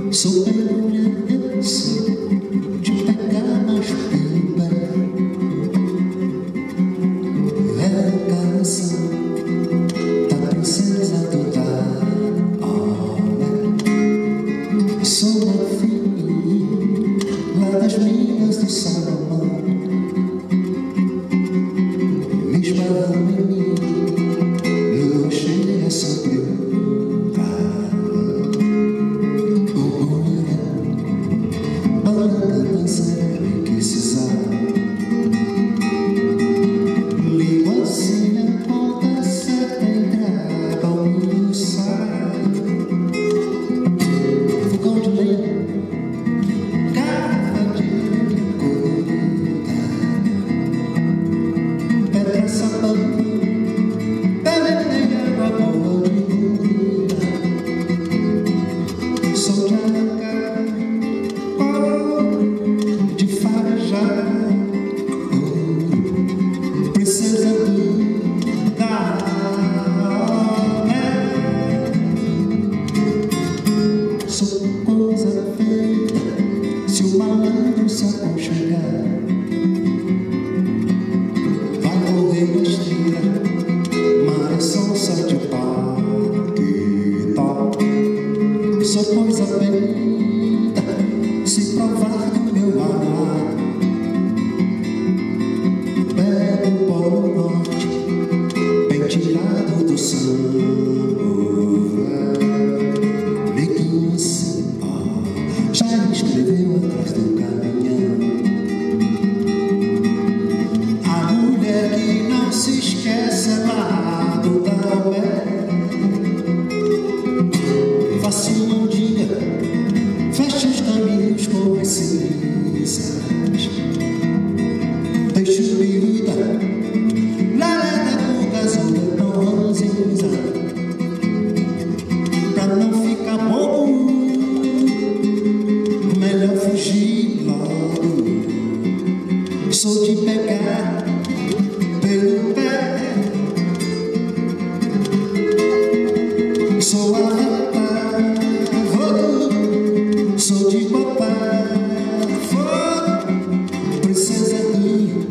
Sou penhorço de pegar mais pipa. É a canção da princesa do Olha, sou uma filha lá das minhas do Salomão. Me esbarram em mim, lua cheia sobre o sou coisa feita, se o malandro se aconchegar, vai morrer na estrela, maré só de paquita. Sou coisa feita, se provar do meu amar, pego o polo norte, bem tirado do sangue. Já escreveu atrás do caminhão. A mulher que não se esquece é lá do Dalmé. Faça um dia, feche os caminhos com as cinzas. Deixe o vida, larga com casuda tão ranzinza, pra não ficar bobo. Fugir logo, sou de pegar pelo pé, sou arretar fogo, sou de botar fogo, princesa do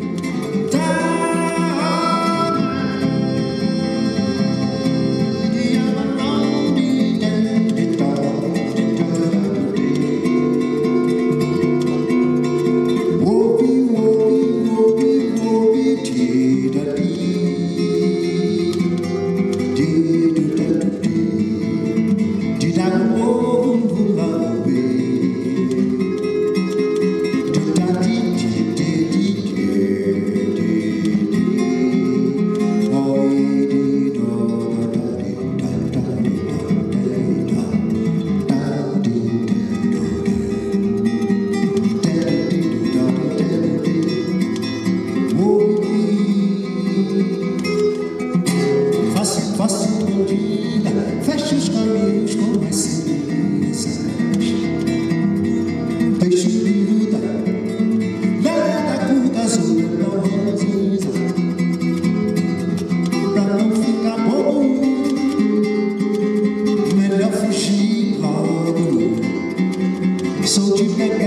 feche os caminhos com as cinzas. Deixe o vida, larga com azul tão ranzinza, pra não ficar bom, melhor fugir logo. Sou de pegar